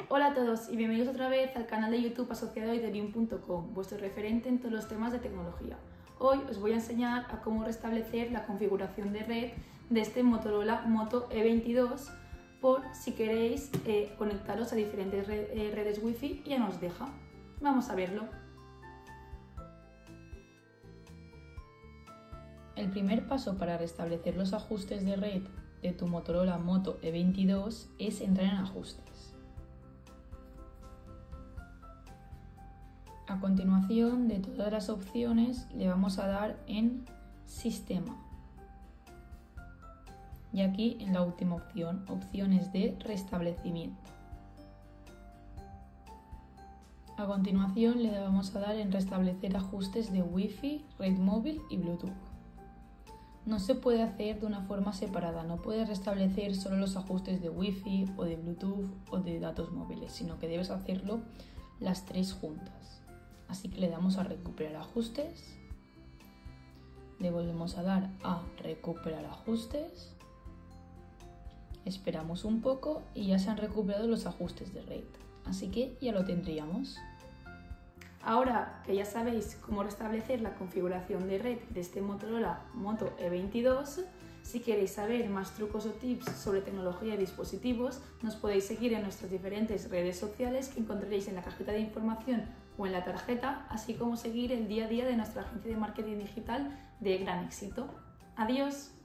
Hola a todos y bienvenidos otra vez al canal de YouTube asociado a Ethereum.com, vuestro referente en todos los temas de tecnología. Hoy os voy a enseñar a cómo restablecer la configuración de red de este Motorola Moto E22 por si queréis conectaros a diferentes redes Wi-Fi y ya nos deja. Vamos a verlo. El primer paso para restablecer los ajustes de red de tu Motorola Moto E22 es entrar en ajustes. A continuación, de todas las opciones, le vamos a dar en Sistema. Y aquí en la última opción, opciones de restablecimiento. A continuación le vamos a dar en restablecer ajustes de Wi-Fi, red móvil y Bluetooth. No se puede hacer de una forma separada, no puedes restablecer solo los ajustes de Wi-Fi o de Bluetooth o de datos móviles, sino que debes hacerlo las tres juntas. Así que le damos a recuperar ajustes, le volvemos a dar a recuperar ajustes, esperamos un poco y ya se han recuperado los ajustes de red. Así que ya lo tendríamos. Ahora que ya sabéis cómo restablecer la configuración de red de este Motorola Moto E22, si queréis saber más trucos o tips sobre tecnología y dispositivos, nos podéis seguir en nuestras diferentes redes sociales que encontraréis en la cajita de información o en la tarjeta, así como seguir el día a día de nuestra agencia de marketing digital de gran éxito. ¡Adiós!